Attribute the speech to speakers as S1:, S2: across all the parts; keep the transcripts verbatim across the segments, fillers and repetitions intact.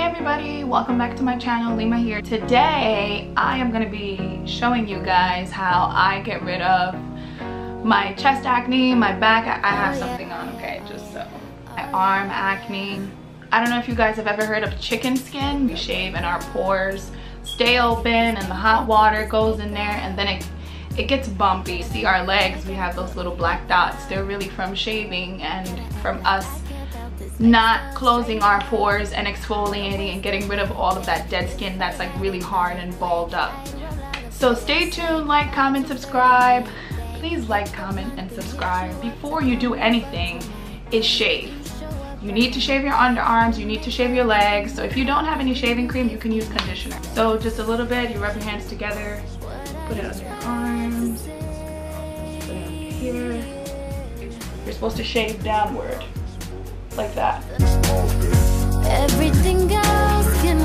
S1: everybody, welcome back to my channel. Lima here. Today I am going to be showing you guys how I get rid of my chest acne, my back. I have something on, okay, just so. My arm acne. I don't know if you guys have ever heard of chicken skin. We shave and our pores stay open and the hot water goes in there and then it it gets bumpy. See our legs, we have those little black dots. They're really from shaving and from us not closing our pores and exfoliating and getting rid of all of that dead skin that's like really hard and balled up. So stay tuned, like, comment, subscribe. Please like, comment, and subscribe. Before you do anything, is shave. You need to shave your underarms, you need to shave your legs. So if you don't have any shaving cream, you can use conditioner. So just a little bit, you rub your hands together, put it under your arms, put it under here. You're supposed to shave downward, like that.
S2: Everything else can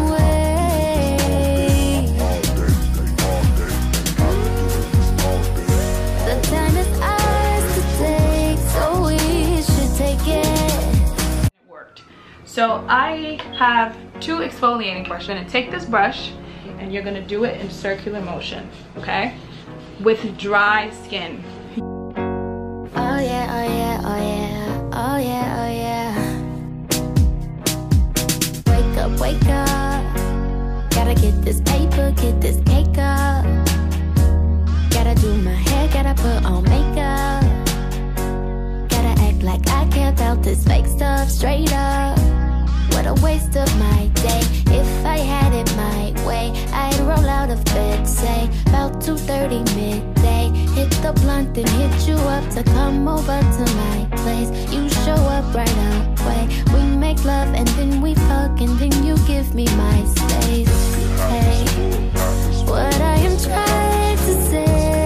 S2: wait. The time is ours to take, so we should take it.
S1: It worked. So I have two exfoliating brushes. I'm gonna take this brush and you're gonna do it in circular motion, okay? With dry skin.
S2: Oh yeah, oh yeah, oh yeah, oh yeah, oh yeah. Wake up, wake up. Gotta get this paper, get this cake up. Gotta do my hair, gotta put on makeup. Gotta act like I care about this fake stuff, straight up. What a waste of my day. If I had it my way, I'd roll out of bed, say about two thirty midday. Hit the blunt and hit you up to come over to my place. You show up right away. We make love and then we fuck and then you give me my space. Hey, what I am trying to say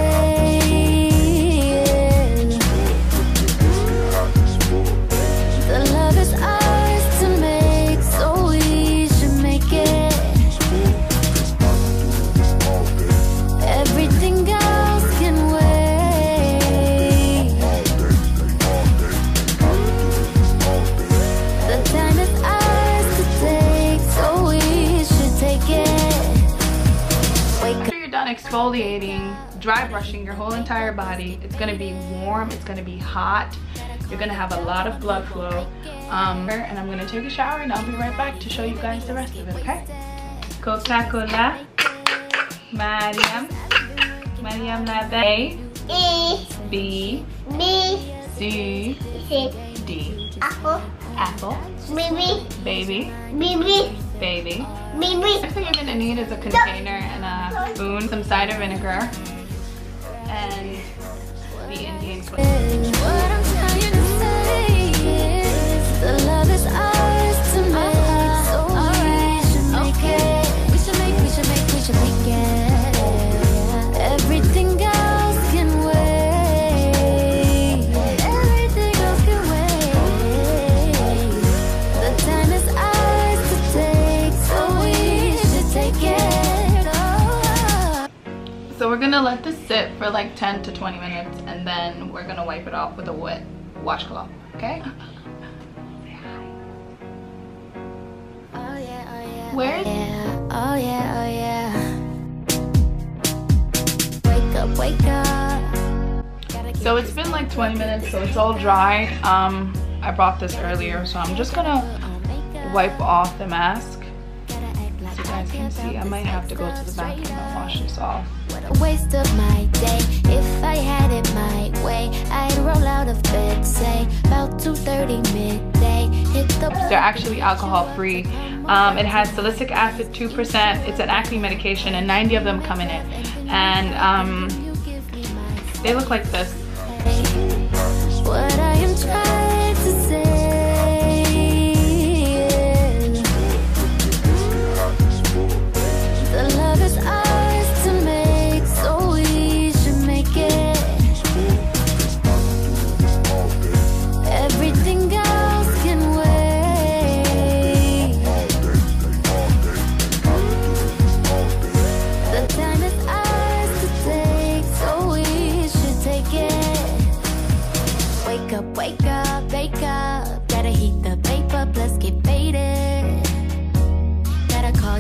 S2: is the love is ours to make, so we should make it. Everything else can wait. The time is ours to take, so we should take it. Wake up.
S1: After you're done exfoliating, dry brushing your whole entire body, it's gonna be warm, it's gonna be hot. You're gonna have a lot of blood flow. Um, and I'm gonna take a shower and I'll be right back to show you guys the rest of it, okay? Coca-Cola. Mariam. Mariam la A.
S3: E.
S1: B.
S3: B.
S1: C.
S3: C.
S1: D.
S3: Apple.
S1: Apple.
S3: Baby.
S1: Baby.
S3: Baby.
S1: Baby.
S3: Baby.
S1: Next thing you're gonna need is a container and a spoon, some cider vinegar, and the Indian
S2: What I'm trying to say is the love is ours to make, so we should make it. We should make, we should make, we should make it. Everything else can wait. Everything else can wait. The time is ours to take, so we should take it. Oh.
S1: So we're gonna let this sit for like ten to twenty minutes and then we're gonna wipe it off with a wet washcloth, okay?
S2: Oh yeah, oh yeah.
S1: Where is-
S2: Yeah, oh yeah, oh yeah. Wake up, wake up.
S1: So it's been like twenty minutes, so it's all dry. Um, I brought this earlier, so I'm just gonna wipe off the mask. So you guys can see, I might have to go to the bathroom and wash this off.
S2: What a waste of my day. If I had it my way, I'd roll out of bed, say about two thirty midday. Hit the
S1: They're actually alcohol free. Um, it has salicylic acid, two percent. It's an acne medication and ninety of them come in it. And um, they look like this.
S2: What I am trying to say is the love is ours to make, so we should make it. Everything else can wait. The time is ours to take, so we should take it. Wake up, wake up.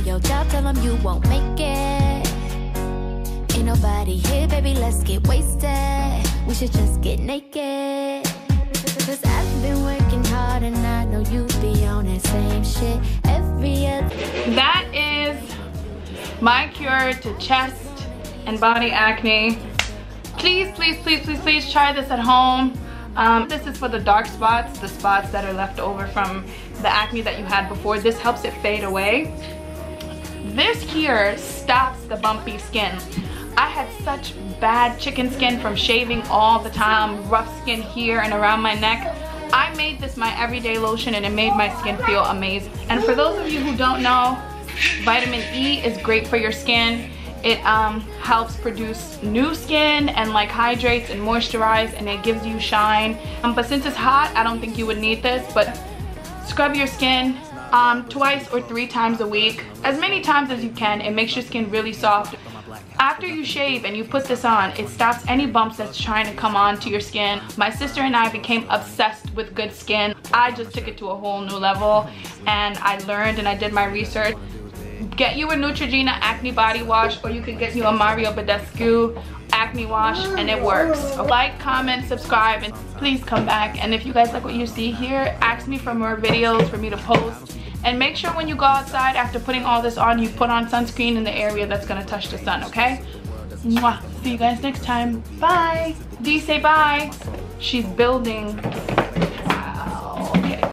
S2: your job, tell them you won't make it. Ain't nobody here, baby, let's get wasted. We should just get naked. Cause I've been working hard and I know you be on that same shit every other.
S1: That is my cure to chest and body acne. Please, please, please, please, please try this at home. Um, this is for the dark spots, the spots that are left over from the acne that you had before. This helps it fade away. This cure stops the bumpy skin. I had such bad chicken skin from shaving all the time, rough skin here and around my neck. I made this my everyday lotion and it made my skin feel amazing. And for those of you who don't know, vitamin E is great for your skin. It um, helps produce new skin and like hydrates and moisturize, and it gives you shine. Um, but since it's hot, I don't think you would need this, but scrub your skin um, twice or three times a week. As many times as you can. It makes your skin really soft. After you shave and you put this on, it stops any bumps that's trying to come on to your skin. My sister and I became obsessed with good skin. I just took it to a whole new level, and I learned and I did my research. Get you a Neutrogena acne body wash, or you can get you a Mario Badescu acne wash, and it works. Like, comment, subscribe, and please come back. And if you guys like what you see here, ask me for more videos for me to post. And make sure when you go outside after putting all this on, you put on sunscreen in the area that's gonna touch the sun, okay? Mwah. See you guys next time. Bye. Dee, say bye. She's building.